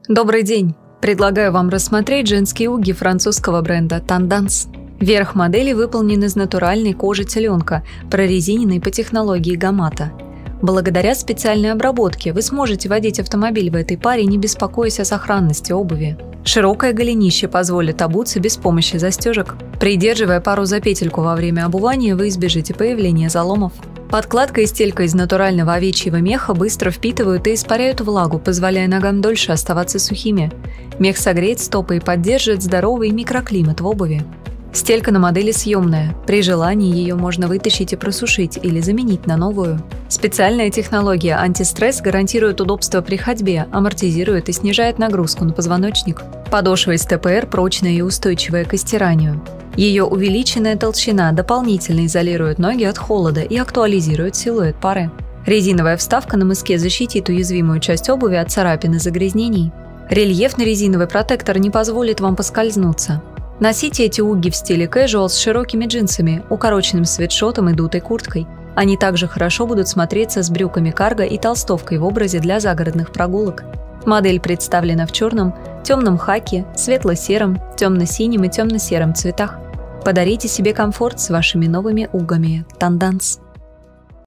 Добрый день! Предлагаю вам рассмотреть женские уги французского бренда Tendance. Верх модели выполнен из натуральной кожи теленка, прорезиненной по технологии Гамата. Благодаря специальной обработке вы сможете водить автомобиль в этой паре, не беспокоясь о сохранности обуви. Широкое голенище позволит обуться без помощи застежек. Придерживая пару за петельку во время обувания, вы избежите появления заломов. Подкладка и стелька из натурального овечьего меха быстро впитывают и испаряют влагу, позволяя ногам дольше оставаться сухими. Мех согреет стопы и поддержит здоровый микроклимат в обуви. Стелька на модели съемная. При желании ее можно вытащить и просушить или заменить на новую. Специальная технология антистресс гарантирует удобство при ходьбе, амортизирует и снижает нагрузку на позвоночник. Подошва из ТПР прочная и устойчивая к стиранию. Ее увеличенная толщина дополнительно изолирует ноги от холода и актуализирует силуэт пары. Резиновая вставка на мыске защитит уязвимую часть обуви от царапин и загрязнений. Рельефный резиновый протектор не позволит вам поскользнуться. Носите эти угги в стиле casual с широкими джинсами, укороченным свитшотом и дутой курткой. Они также хорошо будут смотреться с брюками карго и толстовкой в образе для загородных прогулок. Модель представлена в черном, темном хаке, светло-сером, темно-синем и темно-сером цветах. Подарите себе комфорт с вашими новыми угами Tendance.